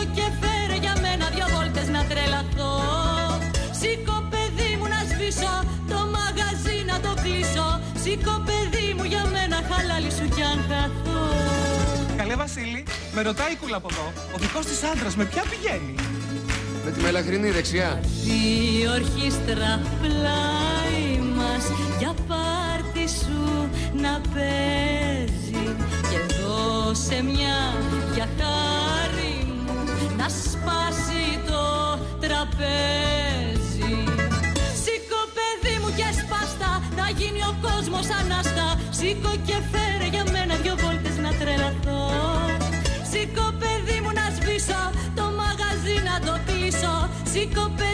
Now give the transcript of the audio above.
και φέρε για μένα δυο βόλτες να τρελαθώ. Σήκω παιδί μου να σβήσω, το μαγαζί να το κλείσω. Σήκω παιδί μου για μένα χαλάλι σου κι αν χαθώ. Καλέ Βασίλη, με ρωτάει η κούλα από εδώ, ο δικός της άντρας με ποια πηγαίνει? Με τη μελαχρινή δεξιά. Η ορχήστρα πλάι μας για πάρτι σου να παίζει. Και δώσε μια για χάρη μου να σπάσει το τραπέζι. Σήκω παιδί μου και σπάστα, να γίνει ο κόσμος ανάστα. Σήκω και φέρε για μένα δυο βόλτες να τρελαθώ. Σήκω παιδί μου να σβήσω, το μαγαζί να το κλείσω. Σήκω παιδί